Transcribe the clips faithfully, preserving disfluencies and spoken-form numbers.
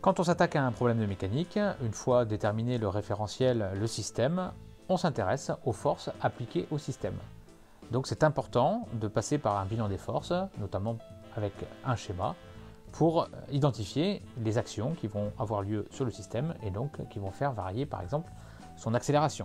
Quand on s'attaque à un problème de mécanique, une fois déterminé le référentiel, le système, on s'intéresse aux forces appliquées au système. Donc c'est important de passer par un bilan des forces, notamment avec un schéma, pour identifier les actions qui vont avoir lieu sur le système et donc qui vont faire varier par exemple son accélération.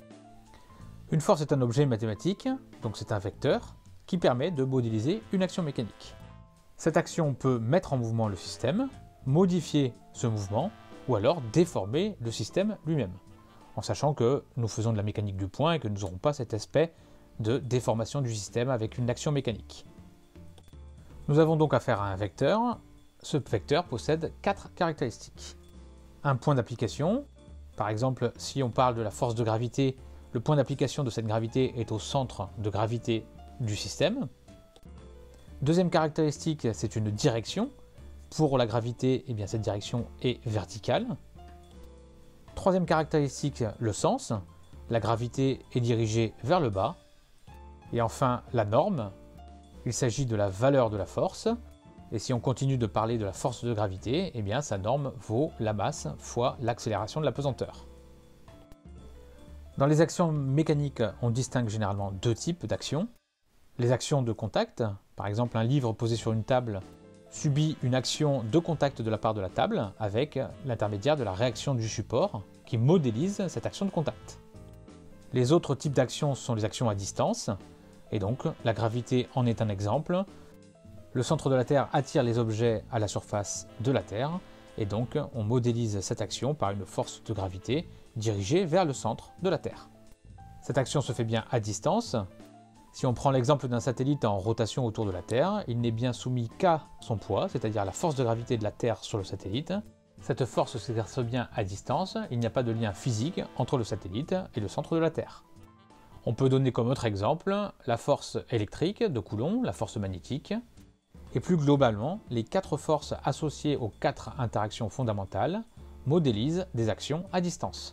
Une force est un objet mathématique, donc c'est un vecteur, qui permet de modéliser une action mécanique. Cette action peut mettre en mouvement le système, modifier ce mouvement, ou alors déformer le système lui-même, en sachant que nous faisons de la mécanique du point et que nous n'aurons pas cet aspect de déformation du système avec une action mécanique. Nous avons donc affaire à un vecteur. Ce vecteur possède quatre caractéristiques. Un point d'application, par exemple si on parle de la force de gravité, le point d'application de cette gravité est au centre de gravité du système. Deuxième caractéristique, c'est une direction. Pour la gravité, eh bien, cette direction est verticale. Troisième caractéristique, le sens. La gravité est dirigée vers le bas. Et enfin, la norme. Il s'agit de la valeur de la force. Et si on continue de parler de la force de gravité, eh bien, sa norme vaut la masse fois l'accélération de la pesanteur. Dans les actions mécaniques, on distingue généralement deux types d'actions. Les actions de contact, par exemple un livre posé sur une table subit une action de contact de la part de la table avec l'intermédiaire de la réaction du support qui modélise cette action de contact. Les autres types d'actions sont les actions à distance, et donc la gravité en est un exemple. Le centre de la Terre attire les objets à la surface de la Terre, et donc on modélise cette action par une force de gravité dirigée vers le centre de la Terre. Cette action se fait bien à distance. Si on prend l'exemple d'un satellite en rotation autour de la Terre, il n'est bien soumis qu'à son poids, c'est-à-dire la force de gravité de la Terre sur le satellite. Cette force s'exerce bien à distance, il n'y a pas de lien physique entre le satellite et le centre de la Terre. On peut donner comme autre exemple la force électrique de Coulomb, la force magnétique, et plus globalement, les quatre forces associées aux quatre interactions fondamentales modélisent des actions à distance.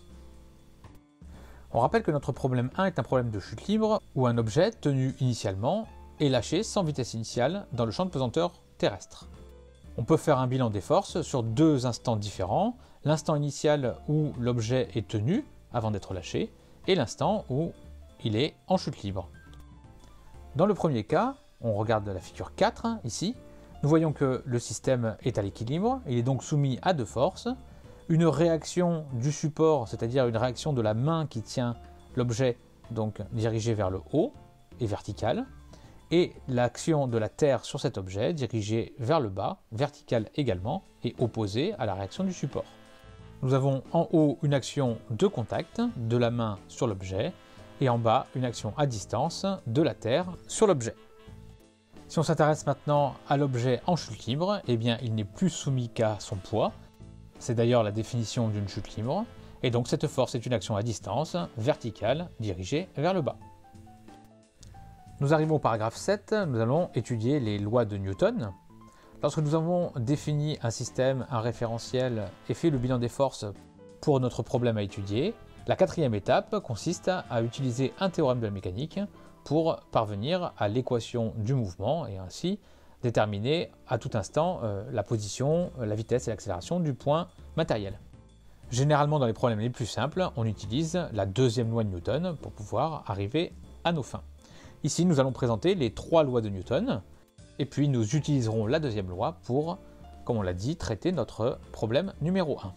On rappelle que notre problème un est un problème de chute libre où un objet tenu initialement est lâché sans vitesse initiale dans le champ de pesanteur terrestre. On peut faire un bilan des forces sur deux instants différents, l'instant initial où l'objet est tenu avant d'être lâché et l'instant où il est en chute libre. Dans le premier cas, on regarde la figure quatre ici, nous voyons que le système est à l'équilibre, il est donc soumis à deux forces. Une réaction du support, c'est-à-dire une réaction de la main qui tient l'objet, donc dirigée vers le haut et verticale, et l'action de la Terre sur cet objet dirigée vers le bas, verticale également, et opposée à la réaction du support. Nous avons en haut une action de contact de la main sur l'objet, et en bas une action à distance de la Terre sur l'objet. Si on s'intéresse maintenant à l'objet en chute libre, eh bien il n'est plus soumis qu'à son poids. C'est d'ailleurs la définition d'une chute libre, et donc cette force est une action à distance, verticale, dirigée vers le bas. Nous arrivons au paragraphe sept, nous allons étudier les lois de Newton. Lorsque nous avons défini un système, un référentiel et fait le bilan des forces pour notre problème à étudier, la quatrième étape consiste à utiliser un théorème de la mécanique pour parvenir à l'équation du mouvement et ainsi déterminer à tout instant euh, la position, la vitesse et l'accélération du point matériel. Généralement dans les problèmes les plus simples, on utilise la deuxième loi de Newton pour pouvoir arriver à nos fins. Ici nous allons présenter les trois lois de Newton et puis nous utiliserons la deuxième loi pour, comme on l'a dit, traiter notre problème numéro un.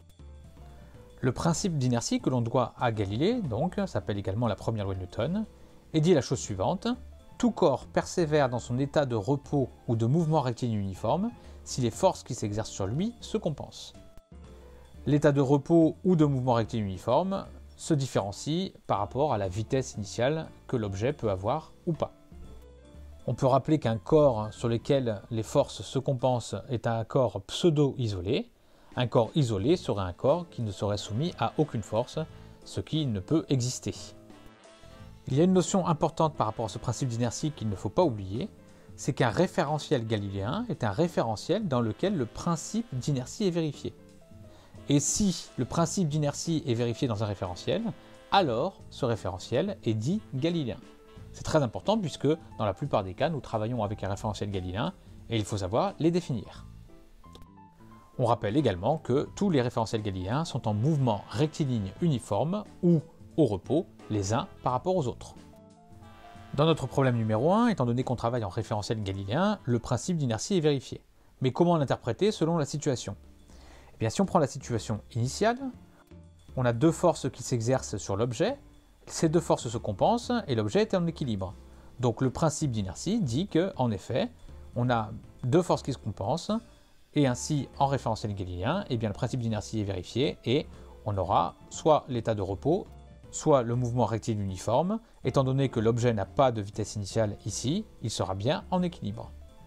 Le principe d'inertie que l'on doit à Galilée, donc, s'appelle également la première loi de Newton, et dit la chose suivante: tout corps persévère dans son état de repos ou de mouvement rectiligne uniforme si les forces qui s'exercent sur lui se compensent. L'état de repos ou de mouvement rectiligne uniforme se différencie par rapport à la vitesse initiale que l'objet peut avoir ou pas. On peut rappeler qu'un corps sur lequel les forces se compensent est un corps pseudo-isolé. Un corps isolé serait un corps qui ne serait soumis à aucune force, ce qui ne peut exister. Il y a une notion importante par rapport à ce principe d'inertie qu'il ne faut pas oublier, c'est qu'un référentiel galiléen est un référentiel dans lequel le principe d'inertie est vérifié. Et si le principe d'inertie est vérifié dans un référentiel, alors ce référentiel est dit galiléen. C'est très important puisque dans la plupart des cas, nous travaillons avec un référentiel galiléen et il faut savoir les définir. On rappelle également que tous les référentiels galiléens sont en mouvement rectiligne uniforme ou au repos les uns par rapport aux autres. Dans notre problème numéro un, étant donné qu'on travaille en référentiel galiléen, le principe d'inertie est vérifié. Mais comment l'interpréter selon la situation? Eh bien, si on prend la situation initiale, on a deux forces qui s'exercent sur l'objet, ces deux forces se compensent et l'objet est en équilibre. Donc le principe d'inertie dit qu'en effet, on a deux forces qui se compensent, et ainsi en référentiel galiléen, eh bien, le principe d'inertie est vérifié et on aura soit l'état de repos, soit le mouvement rectiligne uniforme. Étant donné que l'objet n'a pas de vitesse initiale ici, il sera bien en équilibre.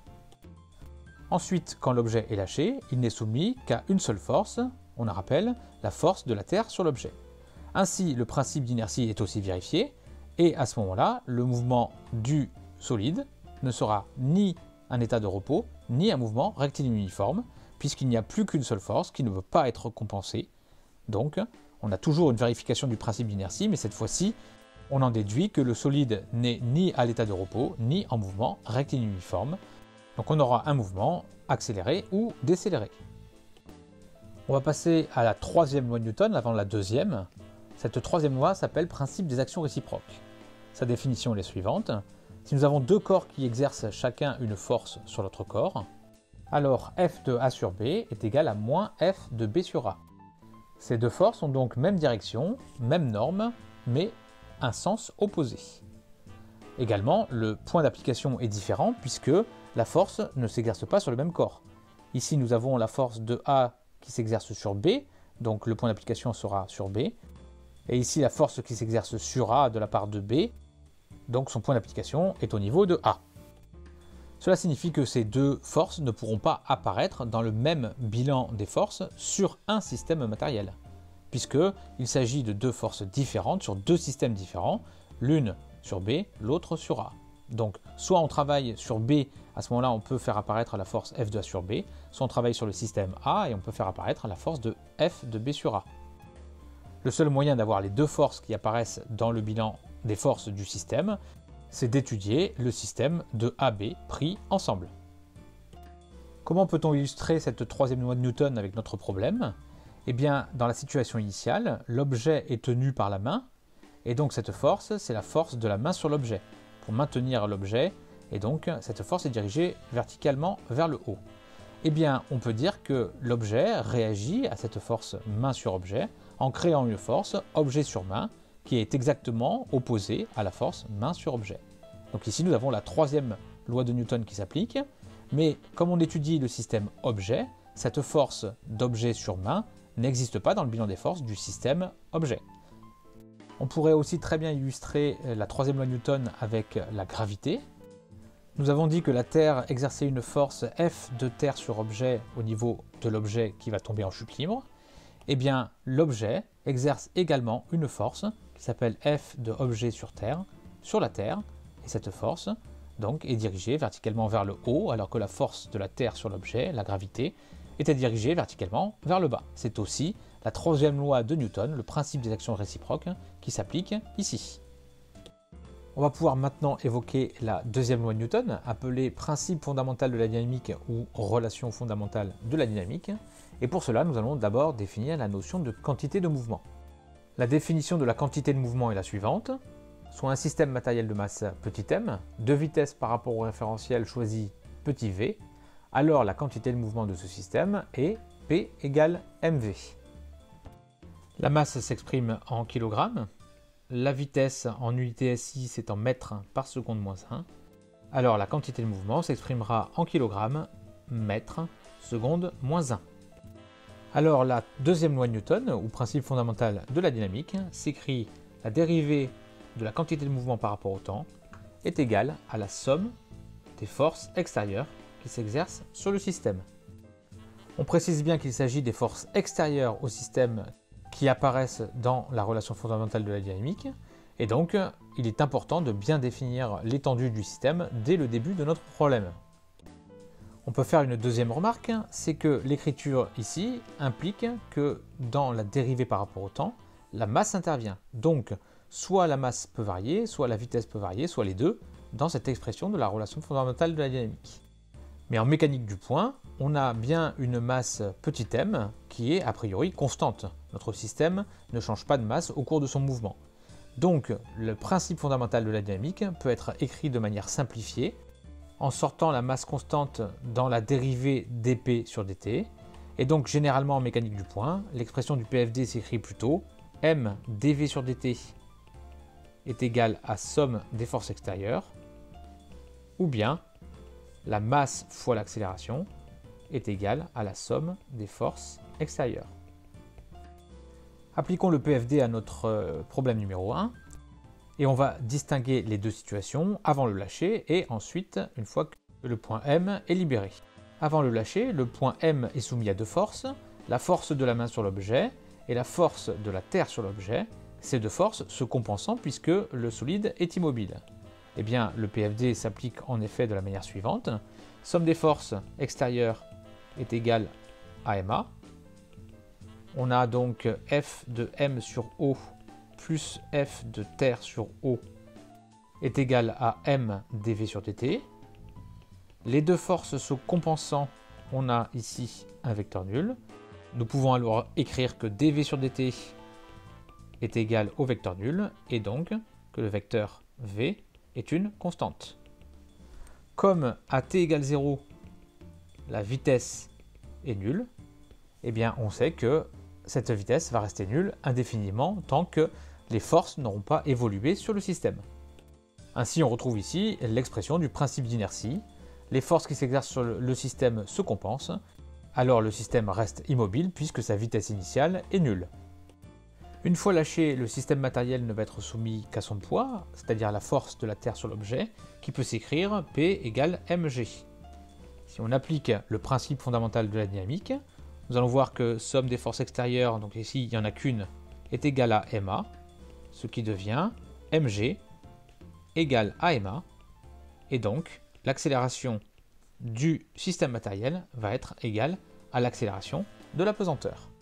Ensuite, quand l'objet est lâché, il n'est soumis qu'à une seule force, on la rappelle, la force de la Terre sur l'objet. Ainsi, le principe d'inertie est aussi vérifié, et à ce moment-là, le mouvement du solide ne sera ni un état de repos, ni un mouvement rectiligne uniforme, puisqu'il n'y a plus qu'une seule force qui ne veut pas être compensée. Donc, on a toujours une vérification du principe d'inertie, mais cette fois-ci, on en déduit que le solide n'est ni à l'état de repos, ni en mouvement rectiligne uniforme. Donc on aura un mouvement accéléré ou décéléré. On va passer à la troisième loi de Newton avant la deuxième. Cette troisième loi s'appelle principe des actions réciproques. Sa définition est la suivante. Si nous avons deux corps qui exercent chacun une force sur l'autre corps, alors F de A sur B est égal à moins F de B sur A. Ces deux forces ont donc même direction, même norme, mais un sens opposé. Également, le point d'application est différent puisque la force ne s'exerce pas sur le même corps. Ici, nous avons la force de A qui s'exerce sur B, donc le point d'application sera sur B. Et ici, la force qui s'exerce sur A de la part de B, donc son point d'application est au niveau de A. Cela signifie que ces deux forces ne pourront pas apparaître dans le même bilan des forces sur un système matériel, puisqu'il s'agit de deux forces différentes sur deux systèmes différents, l'une sur B, l'autre sur A. Donc, soit on travaille sur B, à ce moment-là, on peut faire apparaître la force F de A sur B, soit on travaille sur le système A et on peut faire apparaître la force de F de B sur A. Le seul moyen d'avoir les deux forces qui apparaissent dans le bilan des forces du système, c'est d'étudier le système de A B pris ensemble. Comment peut-on illustrer cette troisième loi de Newton avec notre problème? Eh bien, dans la situation initiale, l'objet est tenu par la main, et donc cette force, c'est la force de la main sur l'objet, pour maintenir l'objet, et donc cette force est dirigée verticalement vers le haut. Eh bien, on peut dire que l'objet réagit à cette force main sur objet en créant une force objet sur main qui est exactement opposée à la force main sur objet. Donc ici, nous avons la troisième loi de Newton qui s'applique, mais comme on étudie le système objet, cette force d'objet sur main n'existe pas dans le bilan des forces du système objet. On pourrait aussi très bien illustrer la troisième loi de Newton avec la gravité. Nous avons dit que la Terre exerçait une force F de Terre sur objet au niveau de l'objet qui va tomber en chute libre. Eh bien, l'objet exerce également une force qui s'appelle F de objet sur Terre, sur la Terre, et cette force donc est dirigée verticalement vers le haut, alors que la force de la Terre sur l'objet, la gravité, était dirigée verticalement vers le bas. C'est aussi la troisième loi de Newton, le principe des actions réciproques, qui s'applique ici. On va pouvoir maintenant évoquer la deuxième loi de Newton, appelée principe fondamental de la dynamique ou relation fondamentale de la dynamique. Et pour cela, nous allons d'abord définir la notion de quantité de mouvement. La définition de la quantité de mouvement est la suivante. Soit un système matériel de masse petit m, de vitesse par rapport au référentiel choisi petit v, alors la quantité de mouvement de ce système est P égale mv. La masse s'exprime en kilogrammes, la vitesse en unité S I c'est en mètres par seconde moins un, alors la quantité de mouvement s'exprimera en kilogrammes, mètres, seconde moins un. Alors la deuxième loi de Newton, ou principe fondamental de la dynamique, s'écrit la dérivée de la quantité de mouvement par rapport au temps est égale à la somme des forces extérieures qui s'exercent sur le système. On précise bien qu'il s'agit des forces extérieures au système qui apparaissent dans la relation fondamentale de la dynamique, et donc il est important de bien définir l'étendue du système dès le début de notre problème. On peut faire une deuxième remarque, c'est que l'écriture ici implique que dans la dérivée par rapport au temps, la masse intervient. Donc, soit la masse peut varier, soit la vitesse peut varier, soit les deux, dans cette expression de la relation fondamentale de la dynamique. Mais en mécanique du point, on a bien une masse petit m qui est a priori constante. Notre système ne change pas de masse au cours de son mouvement. Donc le principe fondamental de la dynamique peut être écrit de manière simplifiée en sortant la masse constante dans la dérivée dp sur dt. Et donc généralement en mécanique du point, l'expression du P F D s'écrit plutôt m dv sur dt est égal à somme des forces extérieures, ou bien la masse fois l'accélération est égale à la somme des forces extérieures. Appliquons le P F D à notre problème numéro un et on va distinguer les deux situations avant le lâcher et ensuite une fois que le point M est libéré. Avant le lâcher, le point M est soumis à deux forces, la force de la main sur l'objet et la force de la terre sur l'objet, ces deux forces se compensant puisque le solide est immobile. Eh bien, le P F D s'applique en effet de la manière suivante. Somme des forces extérieures est égale à M A. On a donc F de M sur O plus F de terre sur O est égal à M dV sur dt. Les deux forces se compensant, on a ici un vecteur nul. Nous pouvons alors écrire que dV sur dt est égal au vecteur nul et donc que le vecteur V est une constante. Comme à t égale zéro, la vitesse est nulle, eh bien on sait que cette vitesse va rester nulle indéfiniment tant que les forces n'auront pas évolué sur le système. Ainsi on retrouve ici l'expression du principe d'inertie. Les forces qui s'exercent sur le système se compensent, alors le système reste immobile puisque sa vitesse initiale est nulle. Une fois lâché, le système matériel ne va être soumis qu'à son poids, c'est-à-dire la force de la Terre sur l'objet, qui peut s'écrire P égale mg. Si on applique le principe fondamental de la dynamique, nous allons voir que somme des forces extérieures, donc ici il n'y en a qu'une, est égale à ma, ce qui devient mg égale à ma, et donc l'accélération du système matériel va être égale à l'accélération de la pesanteur.